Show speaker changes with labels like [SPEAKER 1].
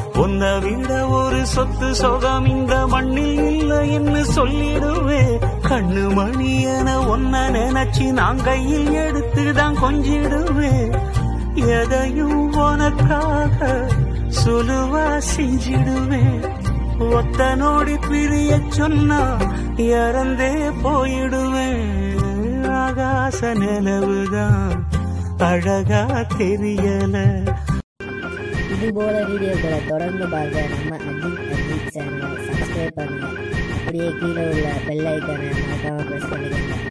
[SPEAKER 1] உன்னை விட ஒரு சொத்து சொகம் இந்த மண்ணில் இல்லை என்று சொல்லிடுவேன். கண்ணு மணி என ஒன்ன நினைச்சு நான் கையில் எடுத்துதான் கொஞ்சிடுவேன். எதையும் உனக்காக சுலுவா செஞ்சிடுவேன். ஒத்த நோடி பிரிய சொன்னா இறந்தே போயிடுவேன். ஆகாச நிலவுதான் அழகா தெரியல.
[SPEAKER 2] இதுபோல வீடியோக்களை தொடர்ந்து பார்க்க நம்ம அஜித் சேனலை சப்ஸ்கிரைப் பண்ணுங்க. அப்படியே கீழே உள்ள பெல் ஐக்கானை மறக்காம பிரஸ் பண்ணிக்கோங்க.